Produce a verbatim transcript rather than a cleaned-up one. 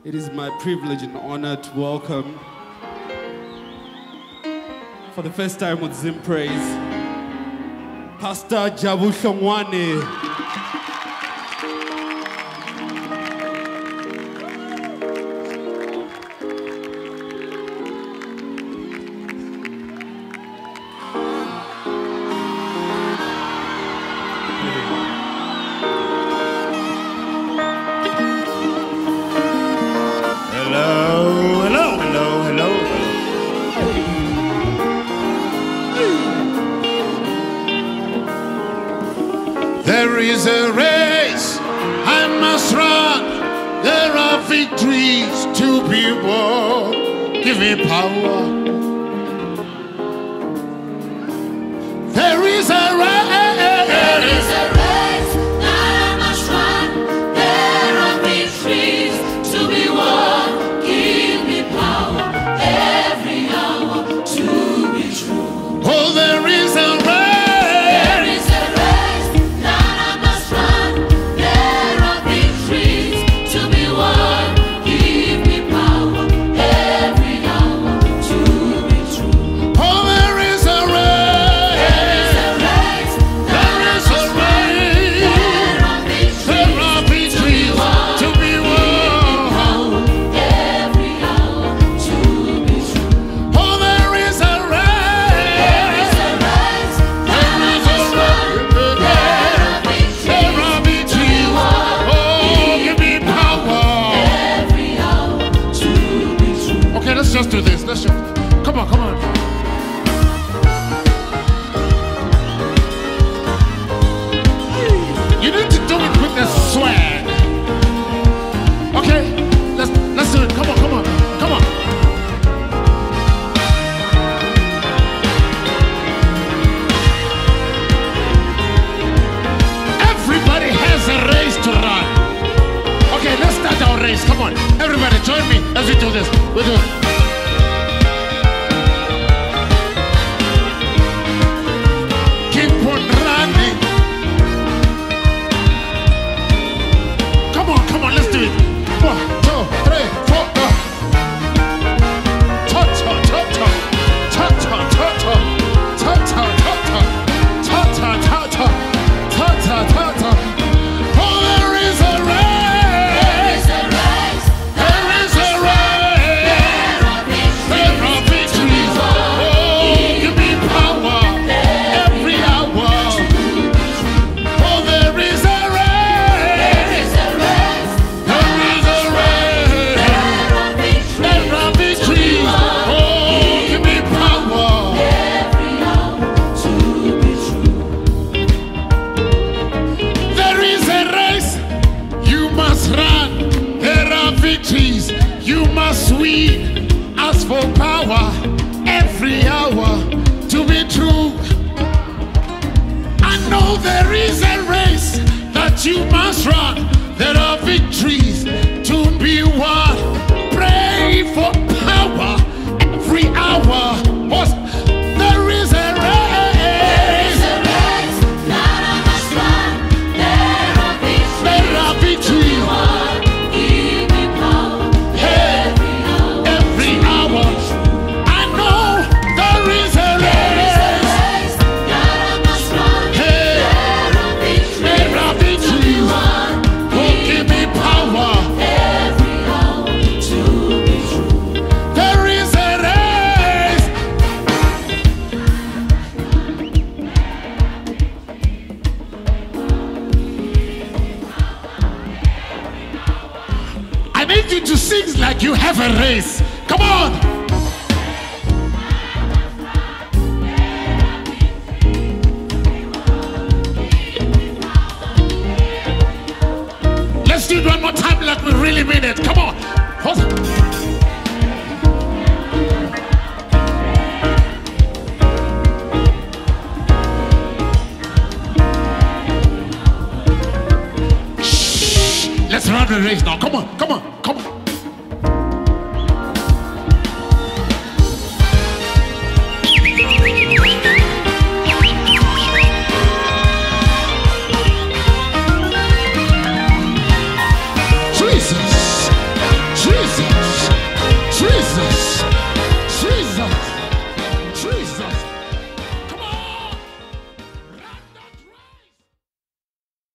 It is my privilege and honor to welcome, for the first time with Zim Praise, Pastor Jabu Shongwane. There is a race I must run. There are victories to be won. Give me power. There is a race. There is a race that I must run. There are victories to be won. Give me power every hour to be true. Oh, there is a race. Let's just do this. Let's just come on, come on. You need to do it with the swag. Okay, let's let's do it. Come on, come on, come on. Everybody has a race to run. Okay, let's start our race. Come on, everybody, join me as we do this. We'll do it. You must win. Ask for power every hour to be true. I know there is a race that you must run. There are victories to be won. Pray for power every hour. There is a race. There is a race that I must run. There are victories. There are victories. I need you to sing like you have a race. Come on. Let's do it one more time like we really mean it. Come on. Shh. Let's run the race now. Come on, come on.